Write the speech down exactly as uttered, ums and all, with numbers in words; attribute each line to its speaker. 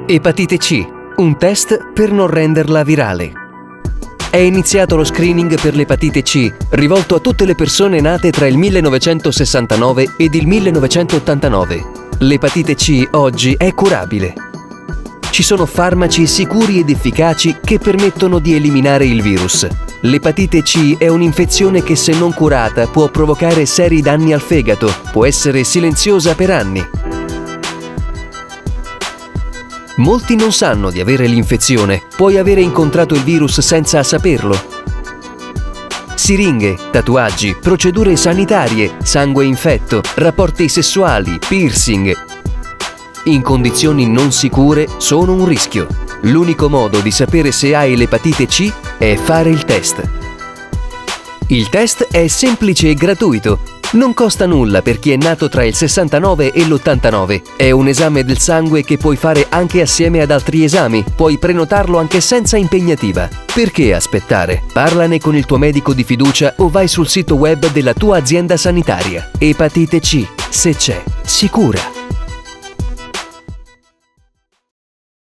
Speaker 1: Epatite C, un test per non renderla virale. È iniziato lo screening per l'epatite C, rivolto a tutte le persone nate tra il millenovecentosessantanove ed il millenovecentottantanove. L'epatite C oggi è curabile. Ci sono farmaci sicuri ed efficaci che permettono di eliminare il virus. L'epatite C è un'infezione che, se non curata, può provocare seri danni al fegato, può essere silenziosa per anni. Molti non sanno di avere l'infezione, puoi avere incontrato il virus senza saperlo. Siringhe, tatuaggi, procedure sanitarie, sangue infetto, rapporti sessuali, piercing. In condizioni non sicure sono un rischio. L'unico modo di sapere se hai l'epatite C è fare il test. Il test è semplice e gratuito. Non costa nulla per chi è nato tra il sessantanove e l'ottantanove. È un esame del sangue che puoi fare anche assieme ad altri esami. Puoi prenotarlo anche senza impegnativa. Perché aspettare? Parlane con il tuo medico di fiducia o vai sul sito web della tua azienda sanitaria. Epatite C, se c'è, sicura.